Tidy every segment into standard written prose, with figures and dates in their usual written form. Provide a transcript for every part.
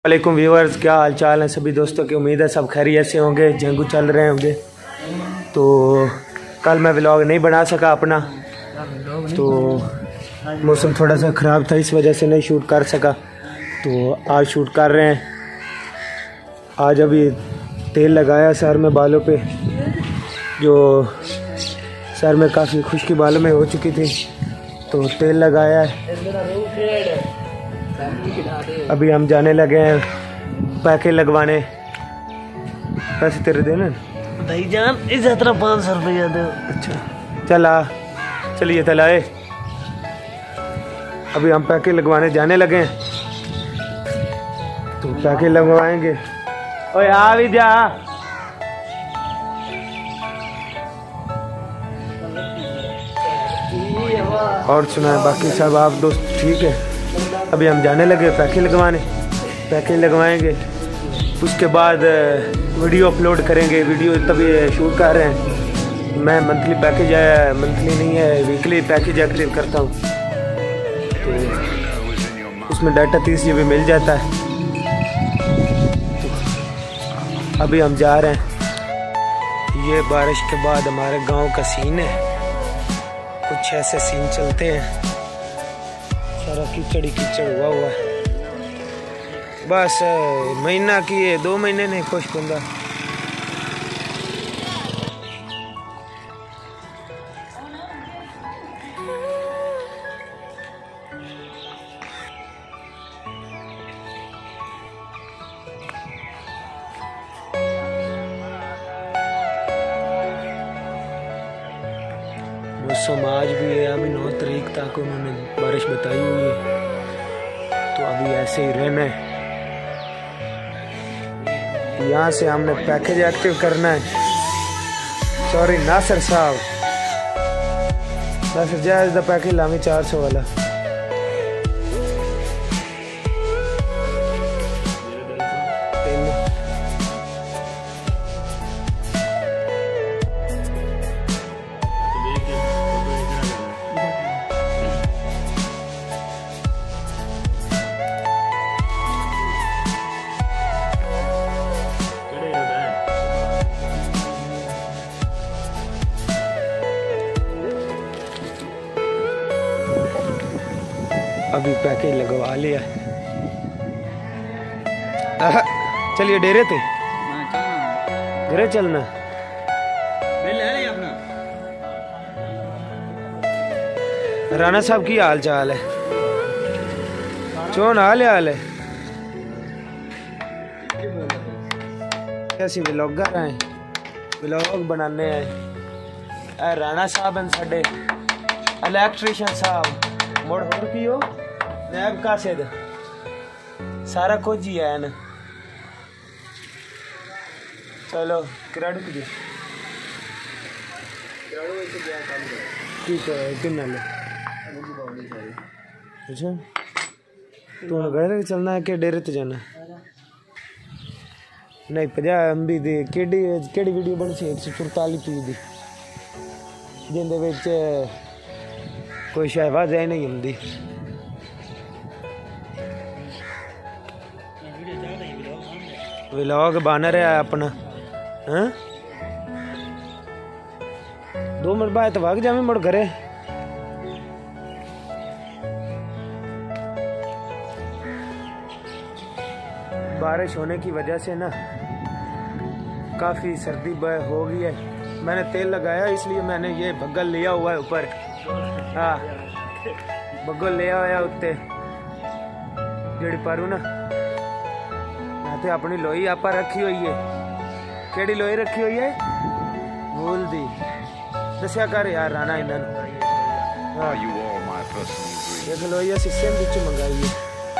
वालेकुम व्यूअर्स, क्या हाल चाल है सभी दोस्तों की। उम्मीद है सब खैरियत से होंगे, जंगू चल रहे होंगे। तो कल मैं व्लॉग नहीं बना सका अपना, तो मौसम थोड़ा सा ख़राब था, इस वजह से नहीं शूट कर सका। तो आज शूट कर रहे हैं। आज अभी तेल लगाया सर में, बालों पे, जो सर में काफ़ी खुश्की बालों में हो चुकी थी, तो तेल लगाया है। अभी हम जाने लगे हैं पैके लगवाने। पैसे तेरे देना भाईजान, इस यात्रा 500 रुपया दो। अच्छा चला, चलिए तलाए। अभी हम पैके लगवाने जाने लगे हैं, तो पैके लगवाएंगे। ओए आ भी जा। और सुना, बाकी सब आप दोस्त ठीक है। अभी हम जाने लगे पैके लगवाने, पैके लगवाएंगे, उसके बाद वीडियो अपलोड करेंगे। वीडियो तभी शूट कर रहे हैं। मैं मंथली पैकेज है, मंथली नहीं है, वीकली पैकेज एक्टिव करता हूँ, तो उसमें डाटा 30 GB मिल जाता है। तो अभी हम जा रहे हैं। ये बारिश के बाद हमारे गांव का सीन है, कुछ ऐसे सीन चलते हैं। सारा कीचड़ ही कीचड़ हुआ है। बस महीना की 2 महीने नहीं खुश बंदा। मौसम आज भी है, अभी 9 तारीख तक उन्होंने बारिश बताई हुई है, तो अभी ऐसे ही रहना है। यहाँ से हमने पैकेज एक्टिव करना है। सॉरी नासिर साहब, नासिर जायज़ दा पैकेज लामी 400 वाला। अभी पैकेज लगवा लिया। चलिए डेरे थे घरे चलना। राणा साहब की हाल चाल है? चौन हाल है? कैसी व्लॉगर हैं, व्लॉग बनाने आए। राणा साहब हैं साडे इलेक्ट्रीशियन साहब, मोड़ होर की हो नैब कासिद, सारा कुछ ही है ना। चलो किराड़ू की ठीक है, किन्ना ले। अच्छा तू घर चलना है कि डेरे ते जाना? नहीं 50 MB दी केड़ी वीडियो बन सी 144p दी, जिंदे विच कोई शहबाज है नहीं होंगी। व्लॉग बन रहा है अपना। हाँ 2 मिनट बाद भाग जावे मुड़ घरे। बारिश होने की वजह से ना काफ़ी सर्दी हो गई है। मैंने तेल लगाया, इसलिए मैंने ये बगल लिया हुआ है ऊपर। हाँ बगल लिया हुआ उत्ते जेड़ी पारू ना, ते अपनी लोई आपा रखी हुई है। केड़ी लोई रखी हुई है? वूल दी। दस्या कर यार राणा इन्होंने। एक लोई असी सिंध च मंगाई है,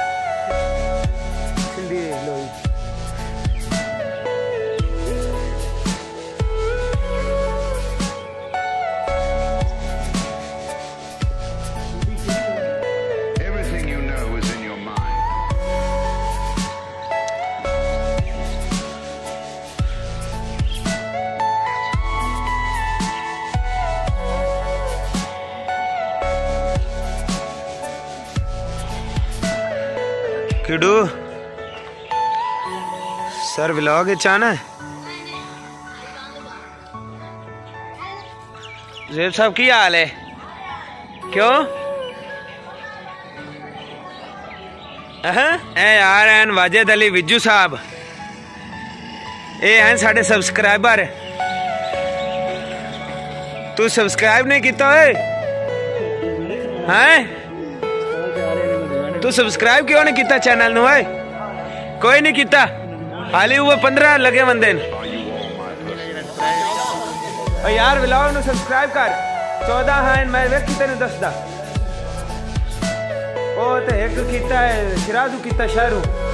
सिंधी लोई। किडू सर व्लॉग चाहना है जेब साहब की हाल है क्यों ए यार एन वाजिद अली विजू साहब ये हैं साढ़े सब्सक्राइबर तू सब्सक्राइब नहीं किया हैं तू सब्सक्राइब क्यों नहीं किया चैनल नु है कोई नहीं किया हाली हुए 15 लगे बंदे यार व्लॉग नु सब्सक्राइब कर 14 हैं मैं वेख तेन दसदा ओ ते एक कीता है शिराजू कीता शहरू